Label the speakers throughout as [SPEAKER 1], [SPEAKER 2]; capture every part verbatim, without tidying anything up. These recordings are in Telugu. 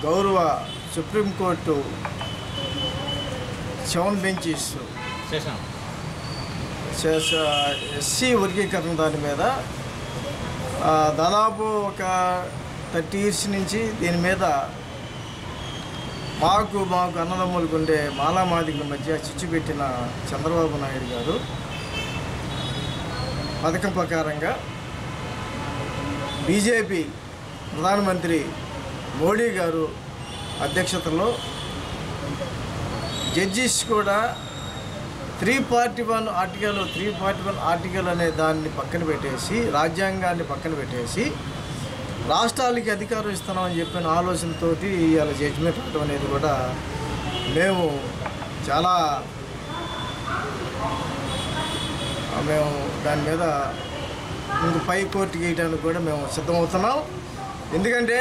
[SPEAKER 1] గౌరవ సుప్రీంకోర్టు సెవెన్ బెంచెస్ ఎస్సీ వర్గీకరణ దాని మీద దాదాపు ఒక థర్టీ ఇయర్స్ నుంచి దీని మీద మాకు మాకు అన్నదమ్ములకు ఉండే మాలామాదిగల మధ్య చిచ్చు పెట్టిన చంద్రబాబు నాయుడు గారు పథకం ప్రకారంగా బీజేపీ ప్రధానమంత్రి మోడీ గారు అధ్యక్షతలో జడ్జిస్ కూడా three forty one article three forty one article అనే దాన్ని పక్కన పెట్టేసి రాజ్యాంగాన్ని పక్కన పెట్టేసి రాష్ట్రాలకి అధికారం ఇస్తున్నామని చెప్పిన ఆలోచనతో ఇవాళ జడ్జిమెంట్ ఇవ్వడం అనేది కూడా మేము చాలా మేము దాని మీద ఇంక పై కోర్టుకి వేయడానికి కూడా మేము సిద్ధమవుతున్నాం. ఎందుకంటే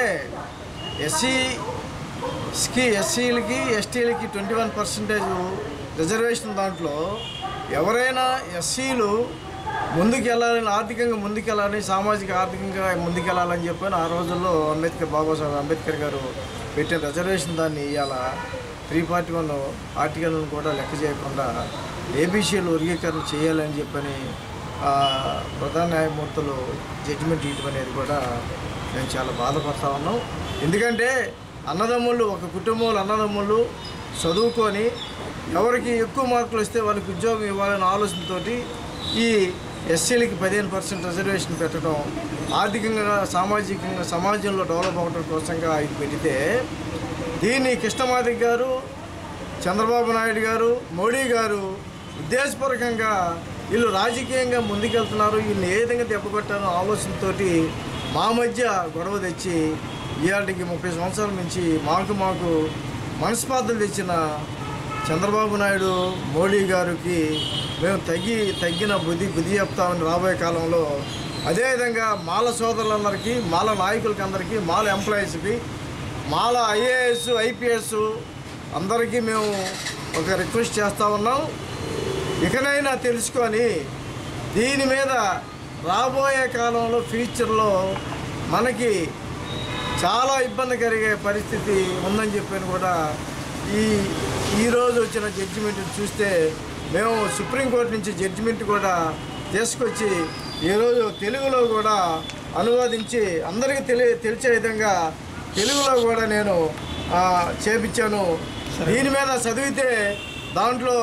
[SPEAKER 1] ఎస్సీకి ఎస్సీలకి ఎస్టీలకి ట్వంటీ వన్ పర్సెంటేజ్ రిజర్వేషన్ దాంట్లో ఎవరైనా ఎస్సీలు ముందుకు వెళ్ళాలని ఆర్థికంగా ముందుకెళ్ళాలని సామాజిక ఆర్థికంగా ముందుకెళ్ళాలని చెప్పని ఆ రోజుల్లో అంబేద్కర్ బాబాసాహెబ్ అంబేద్కర్ గారు పెట్టిన రిజర్వేషన్ దాన్ని ఇవాళ త్రీ ఫార్టీ వన్ ఆర్టికల్ను కూడా లెక్క చేయకుండా ఏబీసీలు వర్గీకరణ చేయాలని చెప్పని ప్రధాన న్యాయమూర్తులు జడ్జిమెంట్ ఇవ్వడం అనేది కూడా మేము చాలా బాధపడతా ఉన్నాం. ఎందుకంటే అన్నదమ్ముళ్ళు ఒక కుటుంబంలో అన్నదమ్ముళ్ళు చదువుకొని ఎవరికి ఎక్కువ మార్కులు వస్తే వాళ్ళకి ఉద్యోగం ఇవ్వాలనే ఆలోచనతో ఈ ఎస్సీలకి పదిహేను పర్సెంట్ రిజర్వేషన్ పెట్టడం ఆర్థికంగా సామాజికంగా సమాజంలో డెవలప్ అవ్వడం కోసంగా ఇది పెడితే దీన్ని కృష్ణమాదిగ గారు చంద్రబాబు నాయుడు గారు మోడీ గారు ఉద్దేశపూర్వకంగా వీళ్ళు రాజకీయంగా ముందుకెళ్తున్నారు, వీళ్ళని ఏ విధంగా దెబ్బకొట్టారో ఆలోచనతో మా మధ్య గొడవ తెచ్చి ఇవాటికి ముప్పై సంవత్సరాల నుంచి మాకు మాకు మనస్పార్థలు తెచ్చిన చంద్రబాబు నాయుడు మోడీ గారికి మేము తగ్గి తగ్గిన బుద్ధి బుద్ధి చెప్తామని రాబోయే కాలంలో అదేవిధంగా మాల సోదరులందరికీ మాల నాయకులకి అందరికీ మాల ఎంప్లాయీస్కి మాల ఐఏఎస్ ఐపీఎస్ అందరికీ మేము ఒక రిక్వెస్ట్ చేస్తూ ఉన్నాం. ఇకనైనా తెలుసుకొని దీని మీద రాబోయే కాలంలో ఫ్యూచర్లో మనకి చాలా ఇబ్బంది కలిగే పరిస్థితి ఉందని చెప్పని కూడా ఈ ఈరోజు వచ్చిన జడ్జిమెంట్ చూస్తే మేము సుప్రీంకోర్టు నుంచి జడ్జిమెంట్ కూడా తీసుకొచ్చి ఈరోజు తెలుగులో కూడా అనువాదించి అందరికీ తెలి తెలిసే విధంగా తెలుగులో కూడా నేను చేపించాను. దీని మీద చదివితే దాంట్లో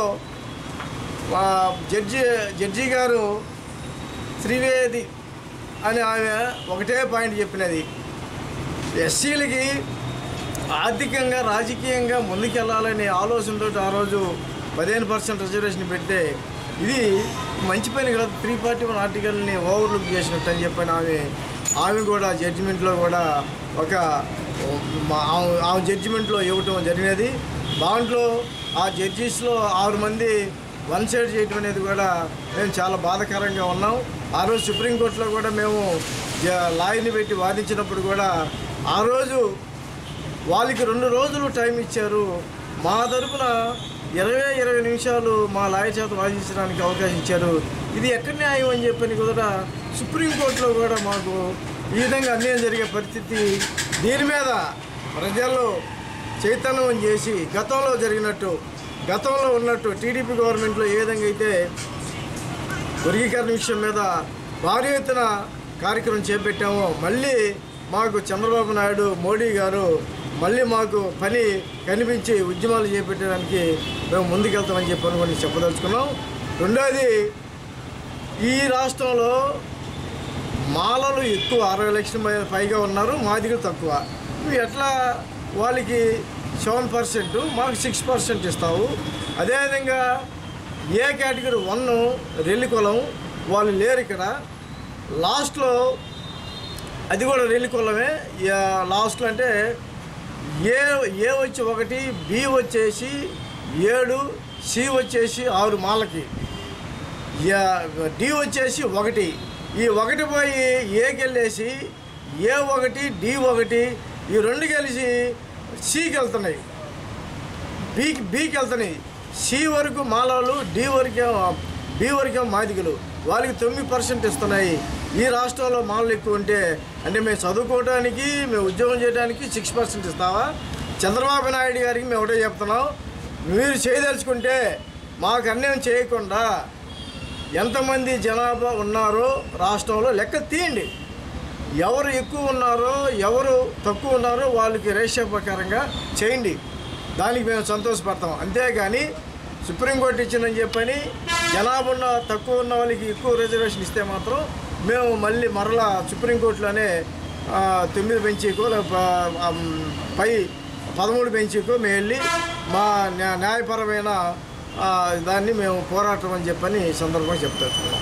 [SPEAKER 1] జడ్జి జడ్జి గారు త్రివేది అని ఆమె ఒకటే పాయింట్ చెప్పినది, ఎస్సీలకి ఆర్థికంగా రాజకీయంగా ముందుకెళ్ళాలనే ఆలోచనతో ఆ రోజు పదిహేను పర్సెంట్ రిజర్వేషన్ పెడితే ఇది మంచి పని కాదు, త్రీ ఫార్టీ వన్ ఆర్టికల్ని ఓవర్లుక్ చేసినట్టు అని చెప్పని ఆమె ఆమె కూడా జడ్జిమెంట్లో కూడా ఒక ఆమె జడ్జిమెంట్లో ఇవ్వటం జరిగినది. దాంట్లో ఆ జడ్జెస్లో ఆరు మంది వన్ సైడ్ చేయటం అనేది కూడా మేము చాలా బాధాకరంగా ఉన్నాం. ఆ రోజు సుప్రీంకోర్టులో కూడా మేము లాయర్ని పెట్టి వాదించినప్పుడు కూడా ఆ రోజు వాళ్ళకి రెండు రోజులు టైం ఇచ్చారు, మా తరపున ఇరవై ఇరవై నిమిషాలు మా లాయర్ చేత వాదించడానికి అవకాశం ఇచ్చారు. ఇది ఎక్కడ న్యాయం అని చెప్పని కూడా సుప్రీంకోర్టులో కూడా మాకు ఈ విధంగా అన్యాయం జరిగే పరిస్థితి. దీని మీద ప్రజల్లో చైతన్యం చేసి గతంలో జరిగినట్టు గతంలో ఉన్నట్టు టీడీపీ గవర్నమెంట్లో ఏ విధంగా అయితే వర్గీకరణ విషయం మీద భారీ ఎత్తున కార్యక్రమం చేపట్టామో మళ్ళీ మాకు చంద్రబాబు నాయుడు మోడీ గారు మళ్ళీ మాకు పని కనిపించి ఉద్యమాలు చేపట్టడానికి మేము ముందుకెళ్తామని చెప్పి అనుకుని చెప్పదలుచుకున్నాం. రెండోది, ఈ రాష్ట్రంలో మాలలు ఎక్కువ అరవై లక్షల పైగా ఉన్నారు, మాదిగలు తక్కువ. నువ్వు ఎట్లా వాళ్ళకి సెవెన్ పర్సెంట్ మాకు సిక్స్ పర్సెంట్ ఇస్తావు? అదేవిధంగా ఏ కేటగిరీ వన్ రెల్లి కులం వాళ్ళు లేరు ఇక్కడ. లాస్ట్లో అది కూడా రెల్లి కులమే. లాస్ట్లో అంటే ఏ ఏ వచ్చి ఒకటి, బి వచ్చేసి ఏడు, సి వచ్చేసి ఆరు మాలకి, డి వచ్చేసి ఒకటి. ఈ ఒకటి పోయి ఏకి వెళ్ళేసి ఏ ఒకటి డి ఒకటి ఈ రెండు కలిసి సికి వెళ్తున్నాయి, బీకి బీకి వెళ్తున్నాయి. సి వరకు మాలలు, డి వరకే బి వరకే మాదిగలు. వాళ్ళకి తొమ్మిది పర్సెంట్ ఇస్తున్నాయి. ఈ రాష్ట్రంలో మానవులు ఎక్కువ ఉంటే అంటే మేము చదువుకోవడానికి మేము ఉద్యోగం చేయడానికి సిక్స్ పర్సెంట్ ఇస్తావా? చంద్రబాబు నాయుడు గారికి మేము ఒకటే చెప్తున్నాం, మీరు చేయదలుచుకుంటే మాకు అన్యాయం చేయకుండా ఎంతమంది జనాభా ఉన్నారో రాష్ట్రంలో లెక్క తీయండి. ఎవరు ఎక్కువ ఉన్నారో ఎవరు తక్కువ ఉన్నారో వాళ్ళకి రేషియో ప్రకారంగా చేయండి. దానికి మేము సంతోషపడతాం. అంతేగాని సుప్రీంకోర్టు ఇచ్చిందని చెప్పని జనాభా ఉన్న తక్కువ ఉన్న వాళ్ళకి ఎక్కువ రిజర్వేషన్ ఇస్తే మాత్రం మేము మళ్ళీ మరలా సుప్రీంకోర్టులోనే తొమ్మిది బెంచీకో పై పదమూడు బెంచీకో మేము వెళ్ళి మా న్యాయపరమైన దాన్ని మేము పోరాటం అని చెప్పని సందర్భంగా చెప్తాం.